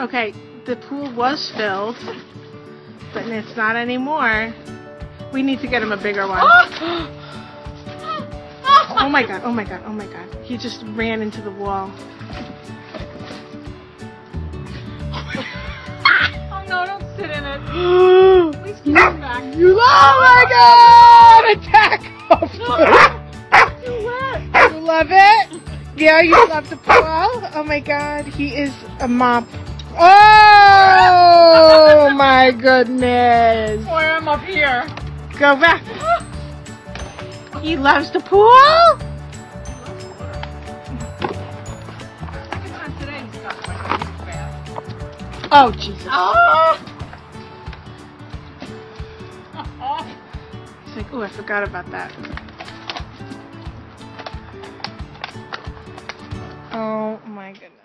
Okay, the pool was filled, but it's not anymore. We need to get him a bigger one. Oh my god, oh my god, oh my god. He just ran into the wall. Oh no, don't sit in it. Please keep him back. Oh my god! Attack! Too wet. You love it? Yeah, you love the pool? Oh my god, he is a mop. Oh my goodness. Boy, I'm up here. Go back. He loves the pool? Oh, Jesus. Oh. He's like, oh, I forgot about that. Oh my goodness.